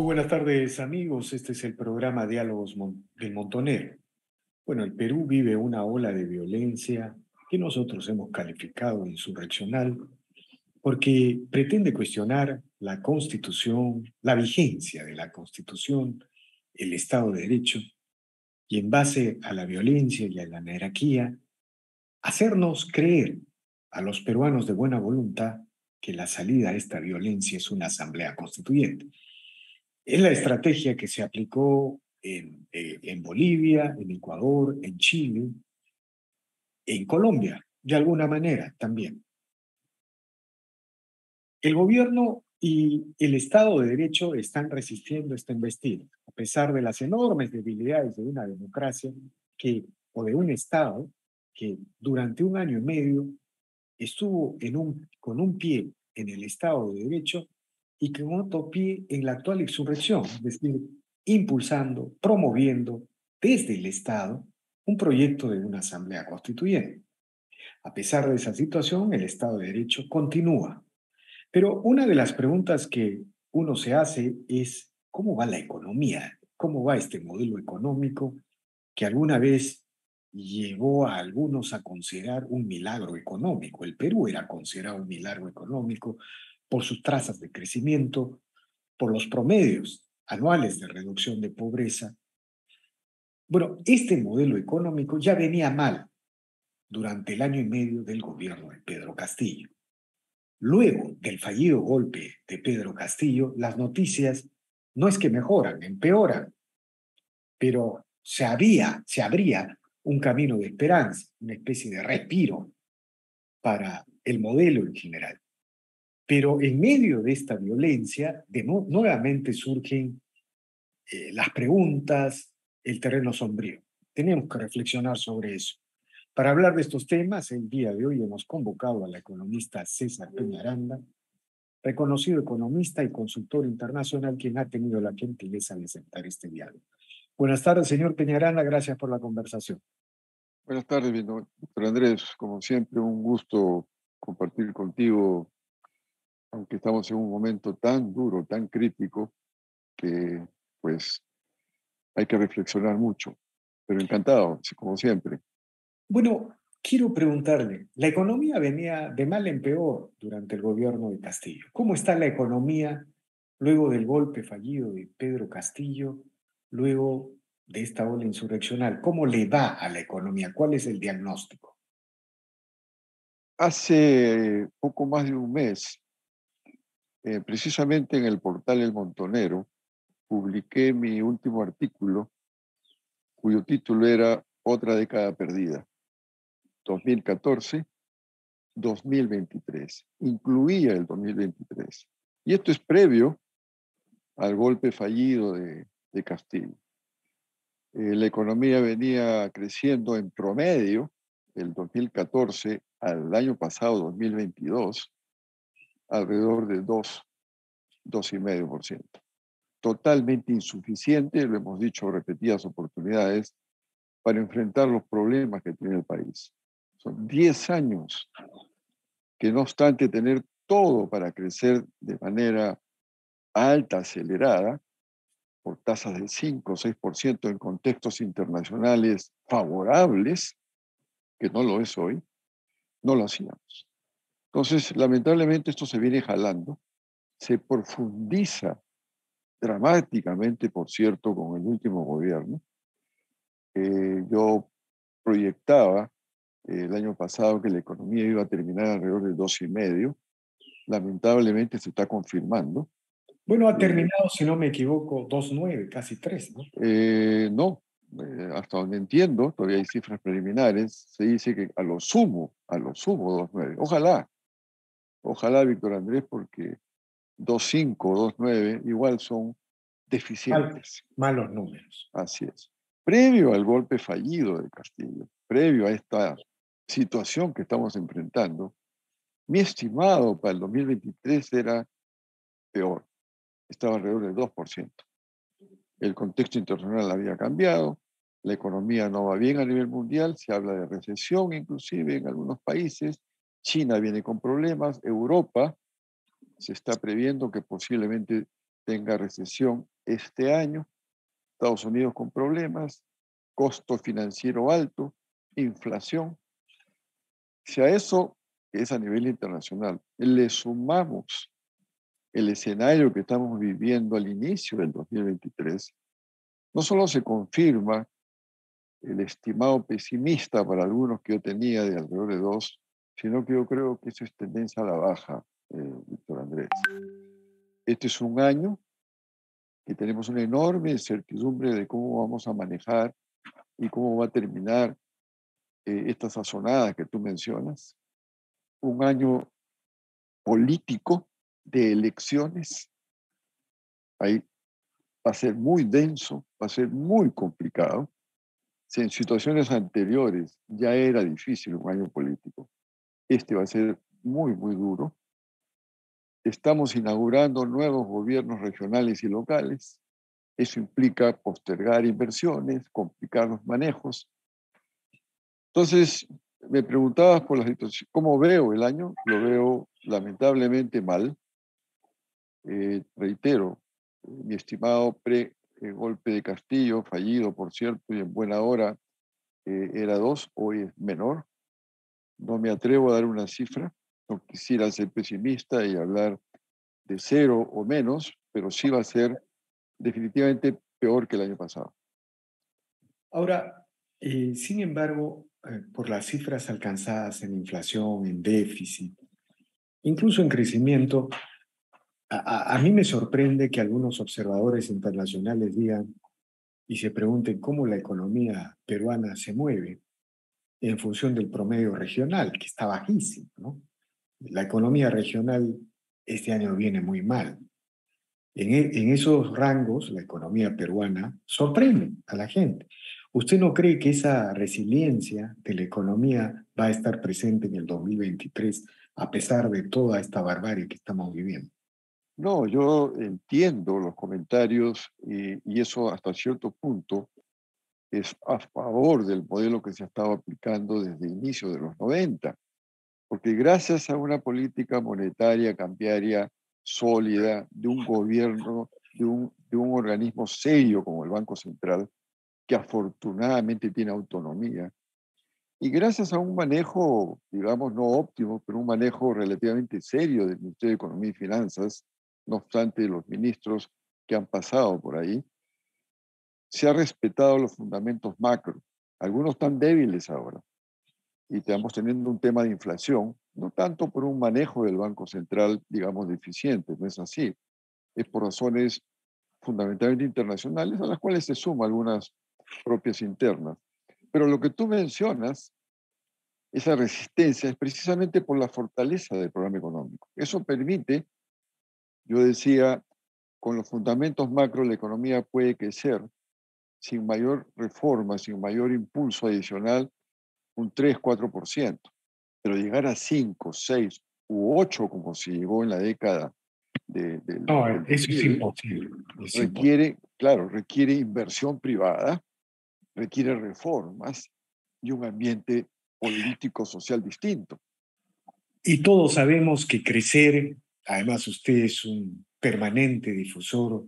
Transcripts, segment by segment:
Muy buenas tardes, amigos. Este es el programa Diálogos del Montonero. Bueno, el Perú vive una ola de violencia que nosotros hemos calificado de insurreccional porque pretende cuestionar la Constitución, la vigencia de la Constitución, el Estado de Derecho y en base a la violencia y a la anarquía, hacernos creer a los peruanos de buena voluntad que la salida a esta violencia es una asamblea constituyente. Es la estrategia que se aplicó en Bolivia, en Ecuador, en Chile, en Colombia, de alguna manera también. El gobierno y el Estado de Derecho están resistiendo esta embestida, a pesar de las enormes debilidades de una democracia o de un Estado que durante un año y medio estuvo con un pie en el Estado de Derecho y con otro pie en la actual insurrección, es decir, impulsando, promoviendo desde el Estado un proyecto de una asamblea constituyente. A pesar de esa situación, el Estado de Derecho continúa. Pero una de las preguntas que uno se hace es, ¿cómo va la economía? ¿Cómo va este modelo económico que alguna vez llevó a algunos a considerar un milagro económico? El Perú era considerado un milagro económico por sus trazas de crecimiento, por los promedios anuales de reducción de pobreza. Bueno, este modelo económico ya venía mal durante el año y medio del gobierno de Pedro Castillo. Luego del fallido golpe de Pedro Castillo, las noticias no es que mejoran, empeoran, pero se abría un camino de esperanza, una especie de respiro para el modelo en general. Pero en medio de esta violencia, nuevamente surgen las preguntas, el terreno sombrío. Tenemos que reflexionar sobre eso. Para hablar de estos temas, el día de hoy hemos convocado a la economista César Peñaranda, reconocido economista y consultor internacional, quien ha tenido la gentileza de aceptar este diálogo. Buenas tardes, señor Peñaranda, gracias por la conversación. Buenas tardes, doctor Andrés. Como siempre, un gusto compartir contigo, aunque estamos en un momento tan duro, tan crítico, que pues hay que reflexionar mucho. Pero encantado, sí, como siempre. Bueno, quiero preguntarle, la economía venía de mal en peor durante el gobierno de Castillo. ¿Cómo está la economía luego del golpe fallido de Pedro Castillo, luego de esta ola insurreccional? ¿Cómo le va a la economía? ¿Cuál es el diagnóstico? Hace poco más de un mes, precisamente en el portal El Montonero, publiqué mi último artículo, cuyo título era Otra década perdida, 2014-2023. Incluía el 2023. Y esto es previo al golpe fallido de Castillo. La economía venía creciendo en promedio del 2014 al año pasado, 2022, alrededor de 2,5%. Totalmente insuficiente, lo hemos dicho repetidas oportunidades, para enfrentar los problemas que tiene el país. Son 10 años que, no obstante tener todo para crecer de manera alta, acelerada, por tasas del 5 o 6% en contextos internacionales favorables, que no lo es hoy, no lo hacíamos. Entonces, lamentablemente esto se viene jalando, se profundiza dramáticamente, por cierto, con el último gobierno. Yo proyectaba el año pasado que la economía iba a terminar alrededor de 2,5. Lamentablemente se está confirmando. Bueno, ha Eh, terminado, si no me equivoco, 2,9, casi 3, ¿no? No, hasta donde entiendo, todavía hay cifras preliminares, se dice que a lo sumo 2,9. Ojalá, Víctor Andrés, porque 2,5 o 2,9 igual son deficientes. Malos números. Así es. Previo al golpe fallido de Castillo, previo a esta situación que estamos enfrentando, mi estimado para el 2023 era peor, estaba alrededor del 2%. El contexto internacional había cambiado, la economía no va bien a nivel mundial, se habla de recesión inclusive en algunos países, China viene con problemas, Europa se está previendo que posiblemente tenga recesión este año, Estados Unidos con problemas, costo financiero alto, inflación. Si a eso, que es a nivel internacional, le sumamos el escenario que estamos viviendo al inicio del 2023, no solo se confirma el estimado pesimista para algunos que yo tenía de alrededor de 2, sino que yo creo que eso es tendencia a la baja, Víctor Andrés. Este es un año que tenemos una enorme incertidumbre de cómo vamos a manejar y cómo va a terminar esta sazonada que tú mencionas. Un año político de elecciones. Ahí va a ser muy denso, va a ser muy complicado. Si en situaciones anteriores ya era difícil un año político, este va a ser muy, muy duro. Estamos inaugurando nuevos gobiernos regionales y locales. Eso implica postergar inversiones, complicar los manejos. Entonces, me preguntabas por la situación, ¿cómo veo el año? Lo veo lamentablemente mal. Reitero, mi estimado pre-golpe de Castillo, fallido por cierto, y en buena hora, era 2, hoy es menor. No me atrevo a dar una cifra, no quisiera ser pesimista y hablar de 0 o menos, pero sí va a ser definitivamente peor que el año pasado. Ahora, sin embargo, por las cifras alcanzadas en inflación, en déficit, incluso en crecimiento, a mí me sorprende que algunos observadores internacionales digan y se pregunten cómo la economía peruana se mueve en función del promedio regional, que está bajísimo, ¿no? La economía regional este año viene muy mal. En esos rangos, la economía peruana sorprende a la gente. ¿Usted no cree que esa resiliencia de la economía va a estar presente en el 2023 a pesar de toda esta barbarie que estamos viviendo? No, yo entiendo los comentarios y eso hasta cierto punto es a favor del modelo que se ha estado aplicando desde el inicio de los 90, porque gracias a una política monetaria cambiaria sólida, de un gobierno, de un organismo serio como el Banco Central, que afortunadamente tiene autonomía, y gracias a un manejo, digamos, no óptimo, pero un manejo relativamente serio del Ministerio de Economía y Finanzas, no obstante los ministros que han pasado por ahí, se ha respetado los fundamentos macro. Algunos tan débiles ahora. Y estamos teniendo un tema de inflación, no tanto por un manejo del Banco Central, digamos, deficiente, no es así. Es por razones fundamentalmente internacionales, a las cuales se suman algunas propias internas. Pero lo que tú mencionas, esa resistencia, es precisamente por la fortaleza del programa económico. Eso permite, yo decía, con los fundamentos macro la economía puede crecer sin mayor reforma, sin mayor impulso adicional, un 3-4%. Pero llegar a 5, 6 u 8, como se llegó en la década No, del eso es 2000, imposible. Es imposible. requiere, claro, requiere inversión privada, requiere reformas y un ambiente político-social distinto. Y todos sabemos que crecer, además usted es un permanente difusor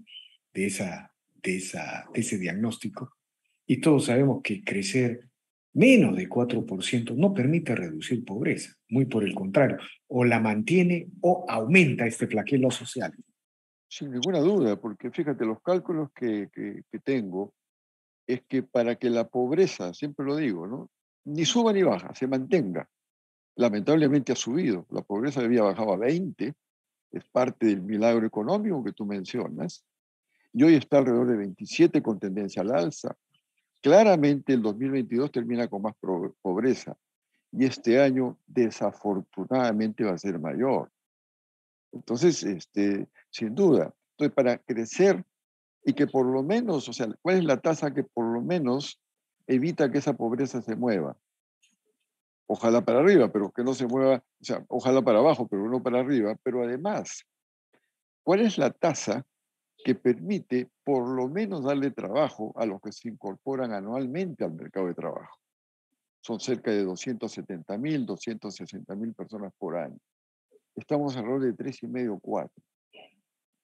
de ese diagnóstico, y todos sabemos que crecer menos de 4% no permite reducir pobreza, muy por el contrario, o la mantiene o aumenta este flagelo social. Sin ninguna duda, porque fíjate, los cálculos que tengo es que para que la pobreza, siempre lo digo, ¿no? Ni suba ni baja, se mantenga. Lamentablemente ha subido. La pobreza había bajado a 20, es parte del milagro económico que tú mencionas, y hoy está alrededor de 27 con tendencia al alza. Claramente el 2022 termina con más pobreza y este año desafortunadamente va a ser mayor. Entonces, sin duda, entonces para crecer y que por lo menos, o sea, ¿cuál es la tasa que por lo menos evita que esa pobreza se mueva? Ojalá para arriba, pero que no se mueva, o sea, ojalá para abajo, pero no para arriba, pero además, ¿cuál es la tasa que permite por lo menos darle trabajo a los que se incorporan anualmente al mercado de trabajo? Son cerca de 270.000, 260.000 personas por año. Estamos alrededor de 3,5, 4.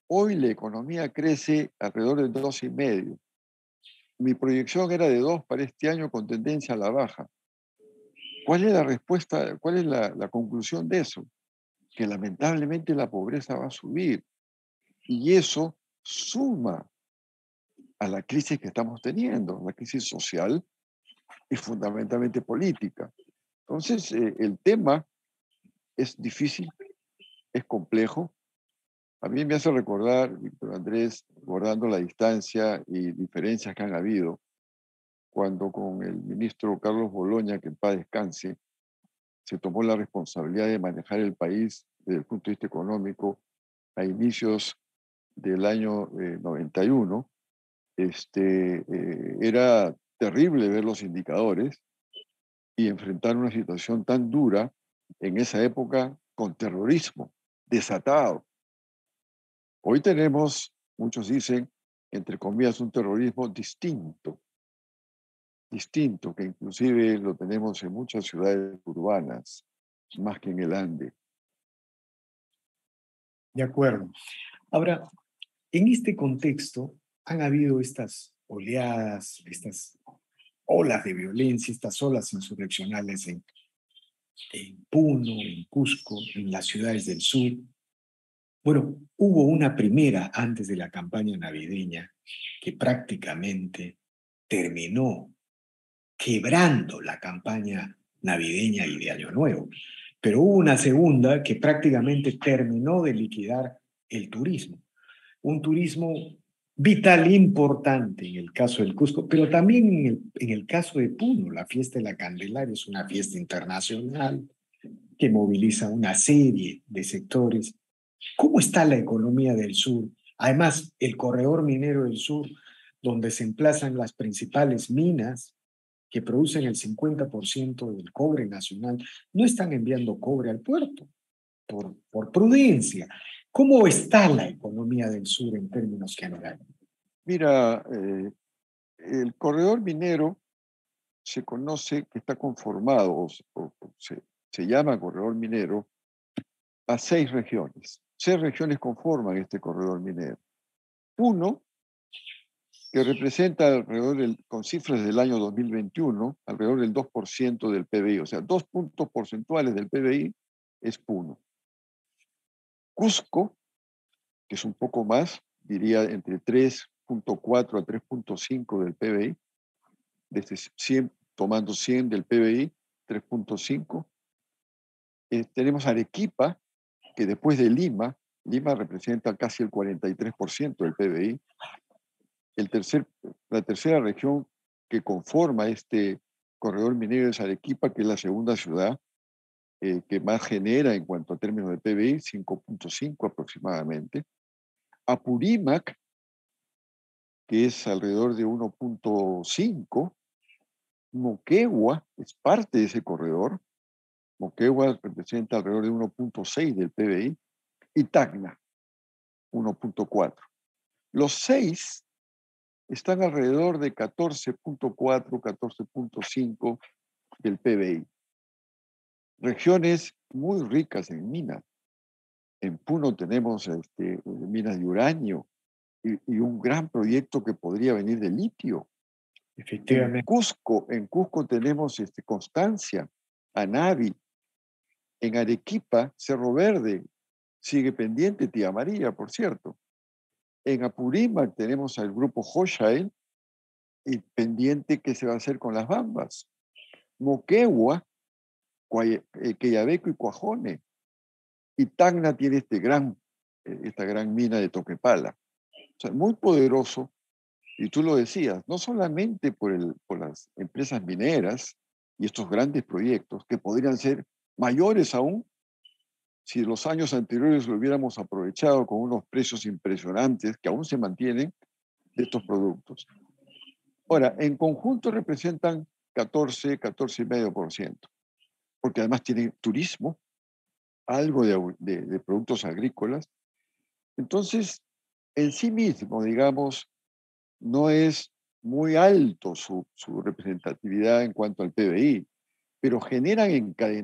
Hoy la economía crece alrededor del 2,5. Mi proyección era de 2 para este año con tendencia a la baja. ¿Cuál es la respuesta? ¿Cuál es la conclusión de eso? Que lamentablemente la pobreza va a subir y eso suma a la crisis que estamos teniendo, la crisis social y fundamentalmente política. Entonces, el tema es difícil, es complejo. A mí me hace recordar, Víctor Andrés, guardando la distancia y diferencias que han habido, cuando con el ministro Carlos Boloña, que en paz descanse, se tomó la responsabilidad de manejar el país desde el punto de vista económico a inicios del año 91. Era terrible ver los indicadores y enfrentar una situación tan dura en esa época con terrorismo desatado. Hoy tenemos, muchos dicen, entre comillas, un terrorismo distinto, que inclusive lo tenemos en muchas ciudades urbanas, más que en el Ande. De acuerdo. Ahora, en este contexto han habido estas oleadas, estas olas de violencia, estas olas insurreccionales en Puno, en Cusco, en las ciudades del sur. Bueno, hubo una primera antes de la campaña navideña que prácticamente terminó quebrando la campaña navideña y de Año Nuevo. Pero hubo una segunda que prácticamente terminó de liquidar el turismo. Un turismo vital, importante en el caso del Cusco, pero también en el caso de Puno. La fiesta de la Candelaria es una fiesta internacional que moviliza una serie de sectores. ¿Cómo está la economía del sur? Además, el corredor minero del sur, donde se emplazan las principales minas que producen el 50% del cobre nacional, no están enviando cobre al puerto por prudencia. ¿Cómo está la economía del sur en términos generales? Mira, el corredor minero se conoce que está conformado, se llama corredor minero, a 6 regiones. 6 regiones conforman este corredor minero. Uno, que representa alrededor con cifras del año 2021, alrededor del 2% del PBI, o sea, 2 puntos porcentuales del PBI es Puno. Cusco, que es un poco más, diría entre 3,4 a 3,5 del PBI, desde 100, tomando 100 del PBI, 3,5. Tenemos Arequipa, que después de Lima representa casi el 43% del PBI. La tercera región que conforma este corredor minero es Arequipa, que es la segunda ciudad que más genera en cuanto a términos de PBI, 5,5 aproximadamente. Apurímac, que es alrededor de 1,5. Moquegua es parte de ese corredor. Moquegua representa alrededor de 1,6 del PBI. Y Tacna, 1,4. Los 6 están alrededor de 14,4, 14,5 del PBI. Regiones muy ricas en minas. En Puno tenemos minas de uranio y un gran proyecto que podría venir de litio. Efectivamente. En Cusco tenemos Constancia, Anavi. En Arequipa, Cerro Verde, sigue pendiente Tía María, por cierto. En Apurímac tenemos al grupo Hochschild y pendiente qué se va a hacer con las Bambas. Moquegua, Quellaveco y Cuajone. Y Tacna tiene esta gran mina de Toquepala. O sea, muy poderoso. Y tú lo decías, no solamente por las empresas mineras y estos grandes proyectos que podrían ser mayores aún si los años anteriores lo hubiéramos aprovechado con unos precios impresionantes que aún se mantienen de estos productos. Ahora, en conjunto representan 14,5%, porque además tienen turismo, algo de productos agrícolas. Entonces, en sí mismo, digamos, no es muy alto su representatividad en cuanto al PBI, pero generan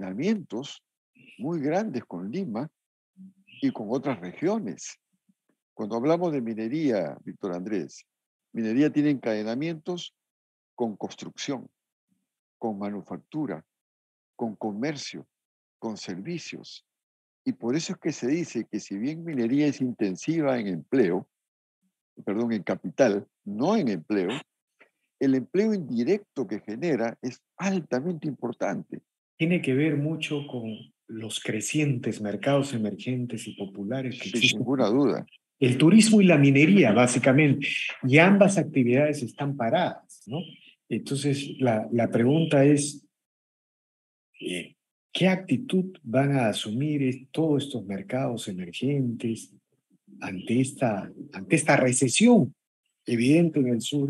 encadenamientos muy grandes con Lima y con otras regiones. Cuando hablamos de minería, Víctor Andrés, minería tiene encadenamientos con construcción, con manufactura, con comercio, con servicios. Y por eso es que se dice que si bien minería es intensiva en empleo, perdón, en capital, no en empleo, el empleo indirecto que genera es altamente importante. Tiene que ver mucho con los crecientes mercados emergentes y populares que Sin existen. ninguna duda. El turismo y la minería, básicamente. Y ambas actividades están paradas, ¿no? Entonces, la pregunta es, ¿qué actitud van a asumir todos estos mercados emergentes ante esta recesión evidente en el sur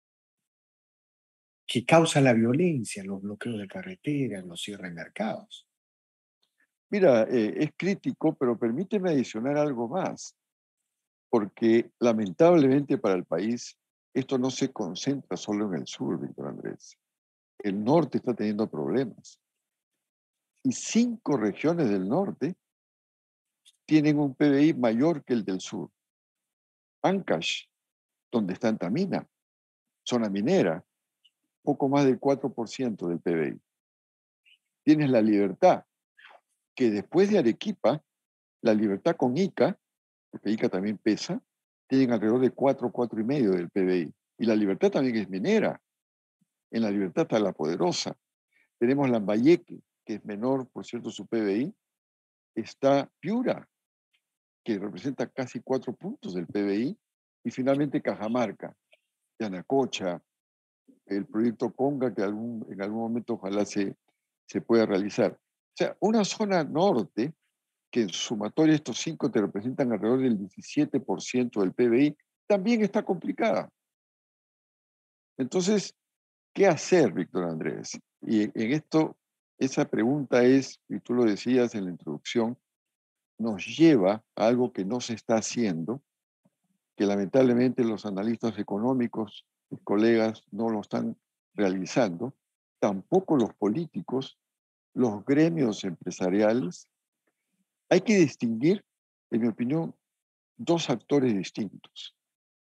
que causa la violencia, los bloqueos de carreteras, los cierres de mercados? Mira, es crítico, pero permíteme adicionar algo más, porque lamentablemente para el país esto no se concentra solo en el sur, Víctor Andrés. El norte está teniendo problemas. Y 5 regiones del norte tienen un PBI mayor que el del sur. Ancash, donde está Antamina, zona minera, poco más del 4% del PBI. Tienes La Libertad, que después de Arequipa, La Libertad con Ica, porque Ica también pesa, tienen alrededor de 4,5 del PBI. Y La Libertad también es minera. En La Libertad está La Poderosa. Tenemos Lambayeque, que es menor, por cierto, su PBI. Está Piura, que representa casi 4 puntos del PBI. Y finalmente Cajamarca, Yanacocha, el proyecto Conga, que en algún momento ojalá se pueda realizar. O sea, una zona norte, que en sumatoria estos 5 te representan alrededor del 17% del PBI, también está complicada. Entonces, ¿qué hacer, Víctor Andrés? Y en esto, esa pregunta es, y tú lo decías en la introducción, nos lleva a algo que no se está haciendo, que lamentablemente los analistas económicos, mis colegas, no lo están realizando, tampoco los políticos, los gremios empresariales. Hay que distinguir, en mi opinión, 2 actores distintos.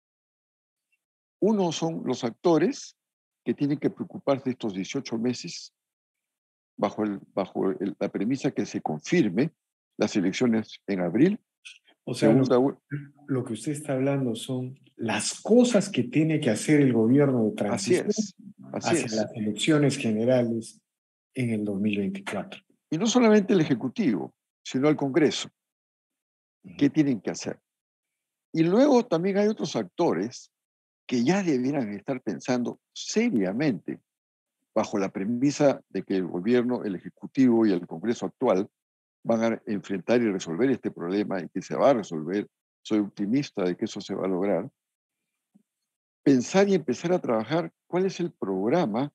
Uno son los actores que tienen que preocuparse estos 18 meses bajo la premisa que se confirme las elecciones en abril. O sea, Segunda, lo que usted está hablando son las cosas que tiene que hacer el gobierno de así transición es, así hacia es. las elecciones generales en el 2024. Y no solamente el Ejecutivo, sino el Congreso. ¿Qué tienen que hacer? Y luego también hay otros actores que ya debieran estar pensando seriamente bajo la premisa de que el gobierno, el Ejecutivo y el Congreso actual van a enfrentar y resolver este problema y que se va a resolver. Soy optimista de que eso se va a lograr. Pensar y empezar a trabajar cuál es el programa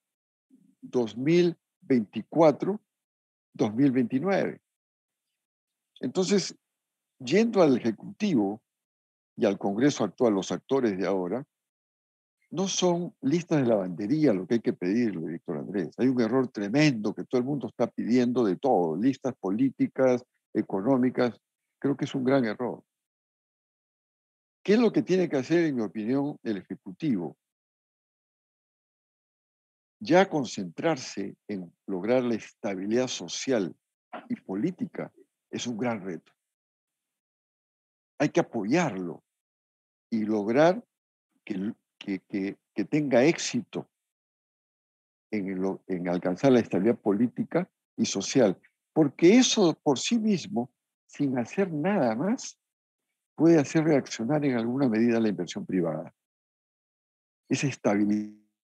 2024-2029. Entonces, yendo al Ejecutivo y al Congreso actual, los actores de ahora, no son listas de lavandería lo que hay que pedirle, Víctor Andrés. Hay un error tremendo que todo el mundo está pidiendo de todo, listas políticas, económicas. Creo que es un gran error. ¿Qué es lo que tiene que hacer, en mi opinión, el Ejecutivo? Ya concentrarse en lograr la estabilidad social y política es un gran reto. Hay que apoyarlo y lograr que tenga éxito en alcanzar la estabilidad política y social, porque eso por sí mismo, sin hacer nada más, puede hacer reaccionar en alguna medida la inversión privada. Esa estabilidad.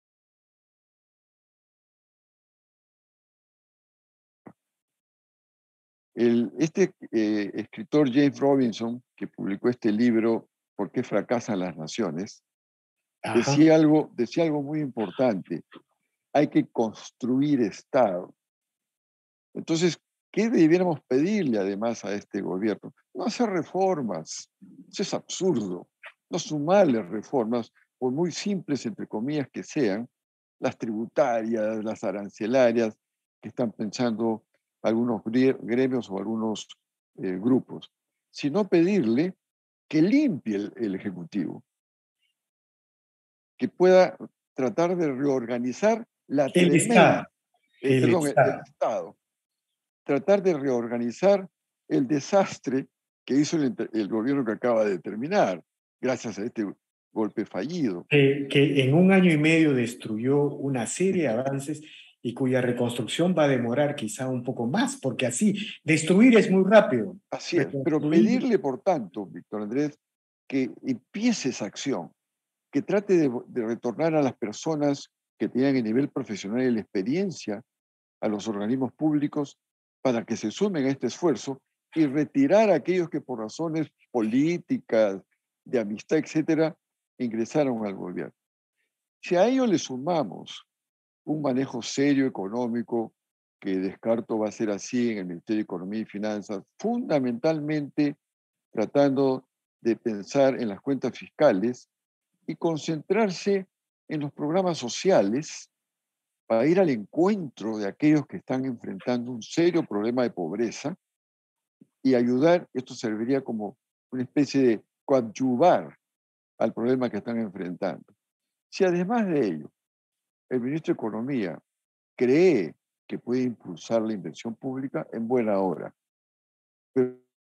Escritor James Robinson, que publicó este libro, ¿Por qué fracasan las naciones?, Ajá. decía algo muy importante. Hay que construir Estado. Entonces, ¿qué debiéramos pedirle además a este gobierno? No hacer reformas. Eso es absurdo. No sumarle reformas, por muy simples, entre comillas, que sean, las tributarias, las arancelarias, que están pensando algunos gremios o algunos grupos, sino pedirle que limpie el Ejecutivo, que pueda tratar de reorganizar la El Estado. tremenda, El el Estado. Estado, tratar de reorganizar el desastre que hizo el gobierno que acaba de terminar, gracias a este golpe fallido. Que en un año y medio destruyó una serie de avances y cuya reconstrucción va a demorar quizá un poco más, porque así, destruir es muy rápido. Así es, pero Reconstruir, pedirle, por tanto, Víctor Andrés, que empiece esa acción, que trate de retornar a las personas que tengan el nivel profesional y la experiencia a los organismos públicos para que se sumen a este esfuerzo y retirar a aquellos que por razones políticas, de amistad, etcétera, ingresaron al gobierno. Si a ello le sumamos un manejo serio económico, que descarto va a ser así en el Ministerio de Economía y Finanzas, fundamentalmente tratando de pensar en las cuentas fiscales y concentrarse en los programas sociales para ir al encuentro de aquellos que están enfrentando un serio problema de pobreza y ayudar, esto serviría como una especie de coadyuvar al problema que están enfrentando. Si además de ello, el ministro de Economía cree que puede impulsar la inversión pública, en buena hora. Pero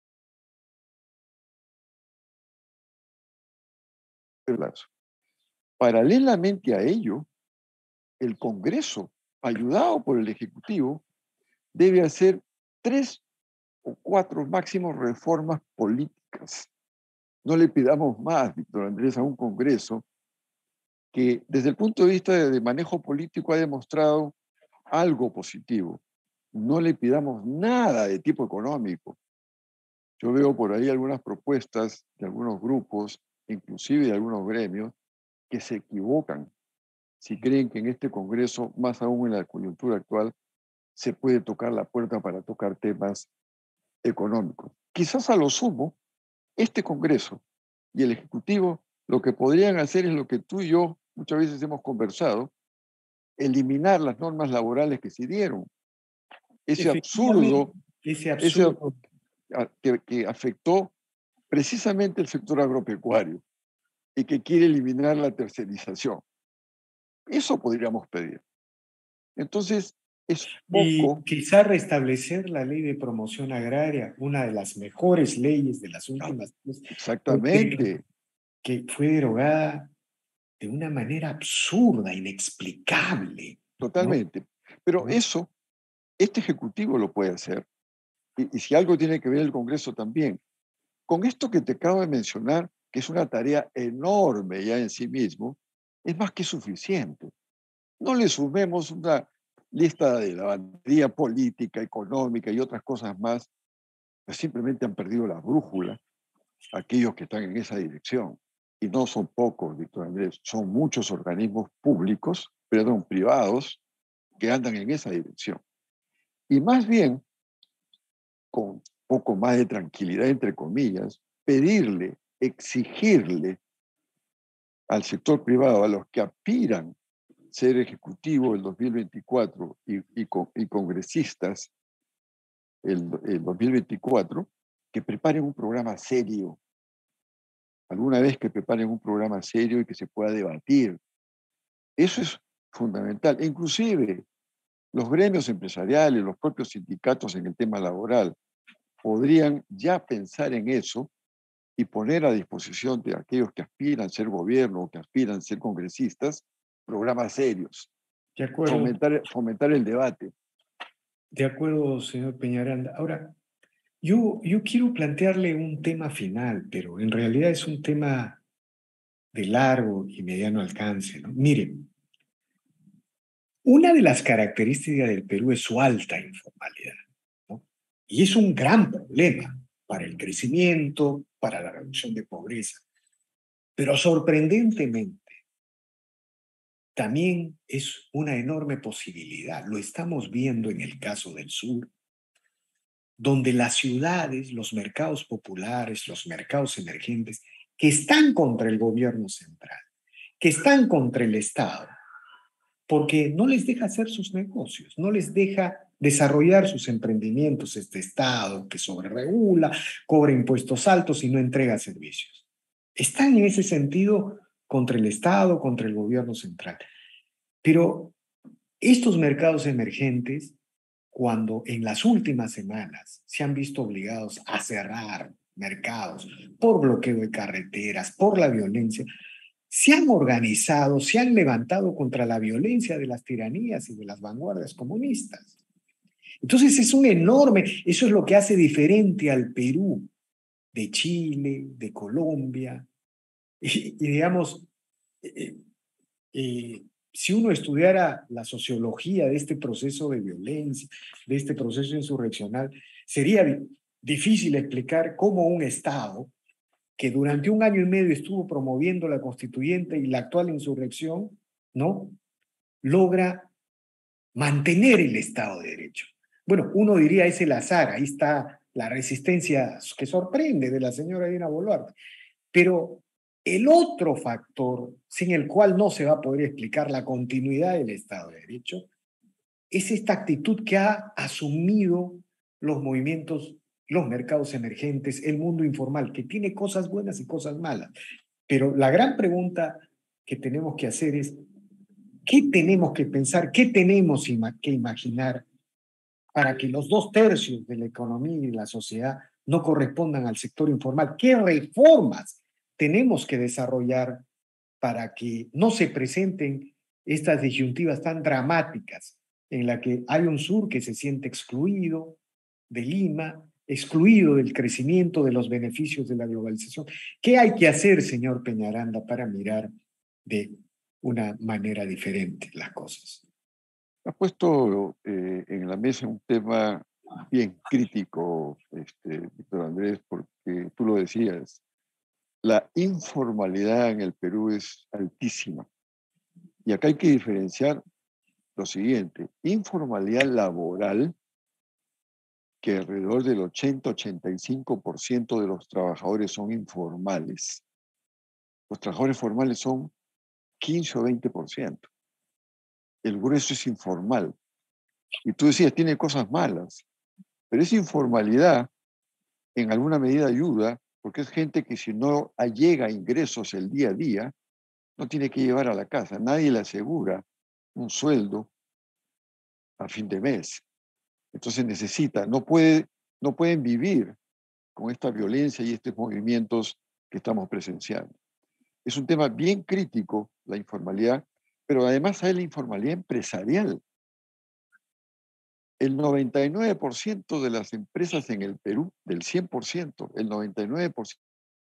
paralelamente a ello, el Congreso, ayudado por el Ejecutivo, debe hacer 3 o 4 máximos reformas políticas. No le pidamos más, Víctor Andrés, a un Congreso que desde el punto de vista de manejo político ha demostrado algo positivo. No le pidamos nada de tipo económico. Yo veo por ahí algunas propuestas de algunos grupos, inclusive de algunos gremios, que se equivocan si creen que en este Congreso, más aún en la coyuntura actual, se puede tocar la puerta para tocar temas económicos. Quizás a lo sumo, este Congreso y el Ejecutivo lo que podrían hacer es lo que tú y yo muchas veces hemos conversado, eliminar las normas laborales que se dieron. Ese efectivamente, absurdo, ese ese absurdo. que afectó precisamente el sector agropecuario y que quiere eliminar la tercerización. Eso podríamos pedir. Entonces, es Y poco, quizá restablecer la ley de promoción agraria, una de las mejores leyes de las últimas, exactamente, que fue derogada de una manera absurda, inexplicable, ¿no? totalmente. Pero ¿No? eso, este Ejecutivo lo puede hacer. Y si algo tiene que ver el Congreso también. Con esto que te acabo de mencionar, que es una tarea enorme ya en sí mismo, es más que suficiente. No le sumemos una lista de lavandería política, económica y otras cosas más, pues simplemente han perdido la brújula aquellos que están en esa dirección. Y no son pocos, Víctor Andrés, son muchos organismos públicos, perdón, privados, que andan en esa dirección. Y más bien, con poco más de tranquilidad, entre comillas, pedirle, exigirle al sector privado, a los que aspiran ser ejecutivo el 2024 y congresistas el 2024, que preparen un programa serio, alguna vez que preparen un programa serio y que se pueda debatir. Eso es fundamental. E inclusive los gremios empresariales, los propios sindicatos en el tema laboral, podrían ya pensar en eso y poner a disposición de aquellos que aspiran a ser gobierno o que aspiran a ser congresistas programas serios, De acuerdo, fomentar el debate. de acuerdo, señor Peñaranda. Ahora, yo quiero plantearle un tema final, pero en realidad es un tema de largo y mediano alcance, ¿no? Miren, una de las características del Perú es su alta informalidad, ¿no? Y es un gran problema para el crecimiento, para la reducción de pobreza. Pero sorprendentemente, también es una enorme posibilidad. Lo estamos viendo en el caso del sur, donde las ciudades, los mercados populares, los mercados emergentes, que están contra el gobierno central, que están contra el Estado, porque no les deja hacer sus negocios, no les deja desarrollar sus emprendimientos este Estado que sobreregula, cobra impuestos altos y no entrega servicios. Están en ese sentido contra el Estado, contra el gobierno central. Pero estos mercados emergentes, cuando en las últimas semanas se han visto obligados a cerrar mercados por bloqueo de carreteras, por la violencia, se han organizado, se han levantado contra la violencia de las tiranías y de las vanguardias comunistas. Entonces es un enorme, eso es lo que hace diferente al Perú, de Chile, de Colombia, y digamos, eh, si uno estudiara la sociología de este proceso de violencia, de este proceso insurreccional, sería difícil explicar cómo un Estado que durante un año y medio estuvo promoviendo la constituyente y la actual insurrección, ¿no? Logra mantener el Estado de Derecho. Bueno, uno diría es el azar, ahí está la resistencia que sorprende de la señora Dina Boluarte, pero el otro factor sin el cual no se va a poder explicar la continuidad del Estado de Derecho es esta actitud que ha asumido los movimientos, los mercados emergentes, el mundo informal, que tiene cosas buenas y cosas malas. Pero la gran pregunta que tenemos que hacer es, ¿qué tenemos que pensar, qué tenemos que imaginar para que los 2/3 de la economía y de la sociedad no correspondan al sector informal? ¿Qué reformas tenemos que desarrollar para que no se presenten estas disyuntivas tan dramáticas en la que hay un sur que se siente excluido de Lima, excluido del crecimiento de los beneficios de la globalización? ¿Qué hay que hacer, señor Peñaranda, para mirar de una manera diferente las cosas? Ha puesto en la mesa un tema bien crítico, Víctor Andrés, porque tú lo decías, la informalidad en el Perú es altísima. Y acá hay que diferenciar lo siguiente: informalidad laboral, que alrededor del 80-85% de los trabajadores son informales. Los trabajadores formales son 15 o 20%. El grueso es informal. Y tú decías, tiene cosas malas, pero esa informalidad en alguna medida ayuda, porque es gente que si no llega a ingresos el día a día, no tiene que llevar a la casa. Nadie le asegura un sueldo a fin de mes. Entonces no pueden vivir con esta violencia y estos movimientos que estamos presenciando. Es un tema bien crítico, la informalidad, pero además hay la informalidad empresarial. El 99% de las empresas en el Perú, del 100%, el 99%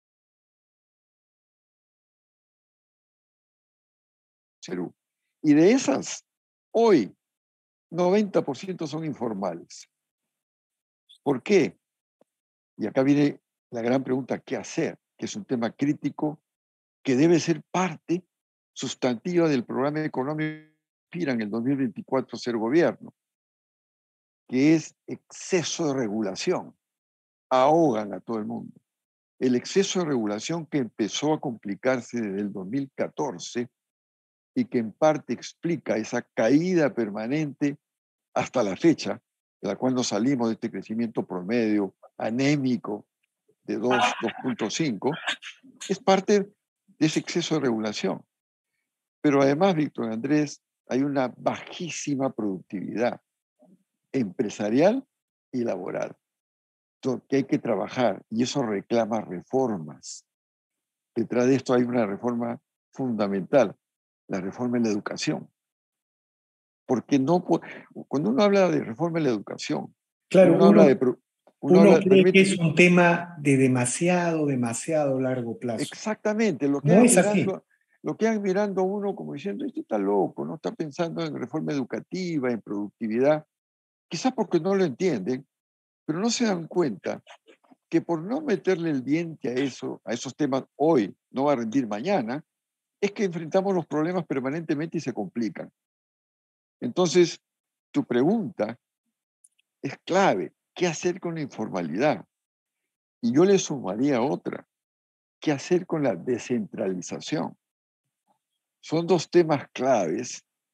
Perú. Y de esas, hoy, 90% son informales. ¿Por qué? Y acá viene la gran pregunta, ¿qué hacer? Que es un tema crítico que debe ser parte sustantiva del programa económico que aspira en el 2024 a ser gobierno, que es exceso de regulación. Ahogan a todo el mundo. El exceso de regulación que empezó a complicarse desde el 2014 y que en parte explica esa caída permanente hasta la fecha, de la cual no salimos de este crecimiento promedio anémico de 2.5, es parte de ese exceso de regulación. Pero además, Víctor Andrés, hay una bajísima productividad empresarial y laboral, que hay que trabajar, y eso reclama reformas. Detrás de esto hay una reforma fundamental, la reforma en la educación. Porque cuando uno habla de reforma en la educación, Claro, uno habla de... uno cree que es un tema de demasiado, demasiado largo plazo. Exactamente, No es así. lo quedan mirando a uno como diciendo, este está loco, no está pensando en reforma educativa, en productividad, quizás porque no lo entienden, pero no se dan cuenta que por no meterle el diente a eso, a esos temas hoy, no va a rendir mañana, es que enfrentamos los problemas permanentemente y se complican. Entonces, tu pregunta es clave. ¿Qué hacer con la informalidad? Y yo le sumaría otra. ¿Qué hacer con la descentralización? Son dos temas claves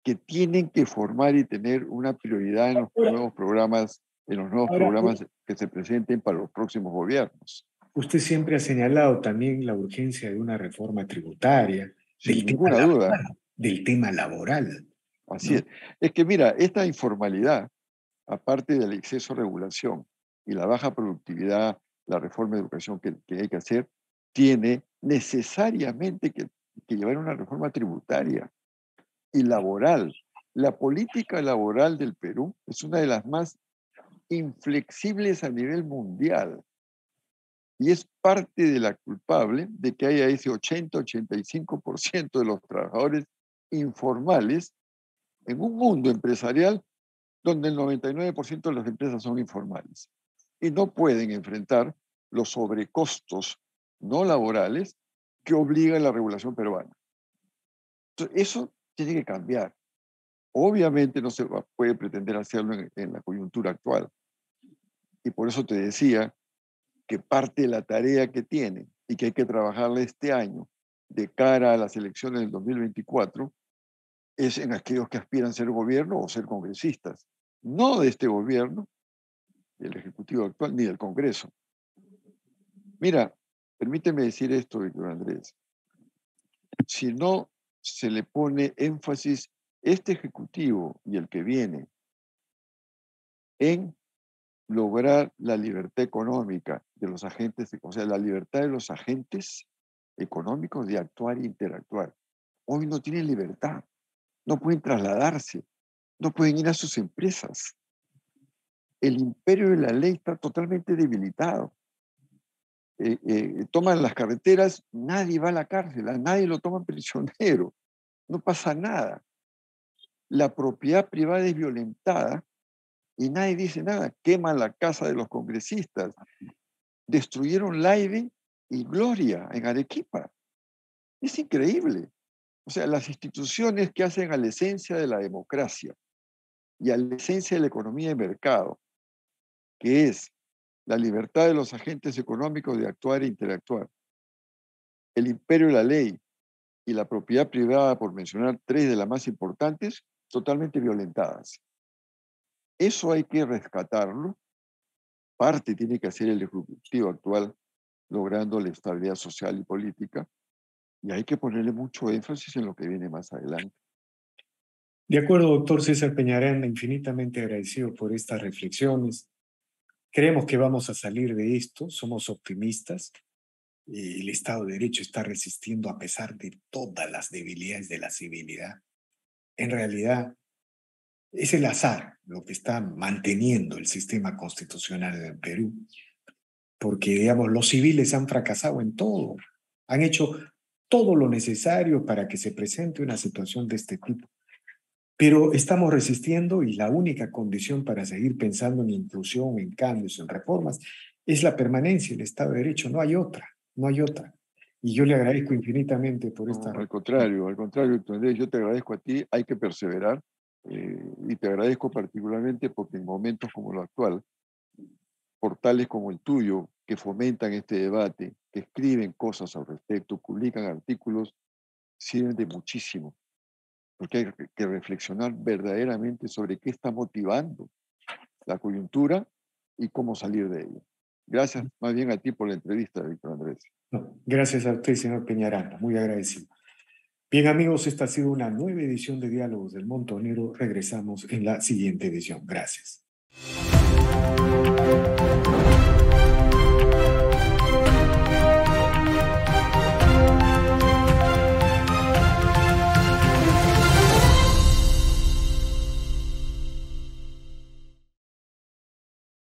que tienen que formar y tener una prioridad en los nuevos programas, que se presenten para los próximos gobiernos. Usted siempre ha señalado también la urgencia de una reforma tributaria, Sin ninguna duda. del tema laboral. Así es. Es que mira, esta informalidad, aparte del exceso de regulación y la baja productividad, la reforma de educación que hay que hacer, tiene necesariamente que llevar una reforma tributaria y laboral. La política laboral del Perú es una de las más inflexibles a nivel mundial y es parte de la culpable de que haya ese 80-85% de los trabajadores informales en un mundo empresarial donde el 99% de las empresas son informales y no pueden enfrentar los sobrecostos no laborales que obliga la regulación peruana. Entonces, eso tiene que cambiar. Obviamente no se puede pretender hacerlo en la coyuntura actual. Y por eso te decía que parte de la tarea que tiene y que hay que trabajarla este año de cara a las elecciones del 2024 es en aquellos que aspiran a ser gobierno o ser congresistas. No de este gobierno, del Ejecutivo actual, ni del Congreso. Mira, permíteme decir esto, Víctor Andrés. Si no se le pone énfasis este Ejecutivo y el que viene en lograr la libertad económica de los agentes, o sea, la libertad de los agentes económicos de actuar e interactuar. Hoy no tienen libertad, no pueden trasladarse, no pueden ir a sus empresas. El imperio de la ley está totalmente debilitado. Toman las carreteras, nadie va a la cárcel, a nadie lo toman prisionero, no pasa nada. La propiedad privada es violentada y nadie dice nada. Queman la casa de los congresistas, destruyeron Laive y Gloria en Arequipa. Es increíble. O sea, las instituciones que hacen a la esencia de la democracia y a la esencia de la economía de mercado, que es la libertad de los agentes económicos de actuar e interactuar, el imperio de la ley y la propiedad privada, por mencionar tres de las más importantes, totalmente violentadas. Eso hay que rescatarlo. Parte tiene que hacer el Ejecutivo actual, logrando la estabilidad social y política, y hay que ponerle mucho énfasis en lo que viene más adelante. De acuerdo, doctor César Peñaranda, infinitamente agradecido por estas reflexiones. Creemos que vamos a salir de esto, somos optimistas. El Estado de Derecho está resistiendo a pesar de todas las debilidades de la civilidad. En realidad, es el azar lo que está manteniendo el sistema constitucional en el Perú, porque, digamos, los civiles han fracasado en todo, han hecho todo lo necesario para que se presente una situación de este tipo. Pero estamos resistiendo y la única condición para seguir pensando en inclusión, en cambios, en reformas, es la permanencia del Estado de Derecho. No hay otra, no hay otra. Y yo le agradezco infinitamente por esta... No, al contrario, Víctor Andrés, yo te agradezco a ti, hay que perseverar y te agradezco particularmente porque en momentos como lo actual, portales como el tuyo, que fomentan este debate, que escriben cosas al respecto, publican artículos, sirven de muchísimo. Porque hay que reflexionar verdaderamente sobre qué está motivando la coyuntura y cómo salir de ella. Gracias más bien a ti por la entrevista, Víctor Andrés. No, gracias a usted, señor Peñaranda, muy agradecido. Bien, amigos, esta ha sido una nueva edición de Diálogos del Montonero. Regresamos en la siguiente edición. Gracias.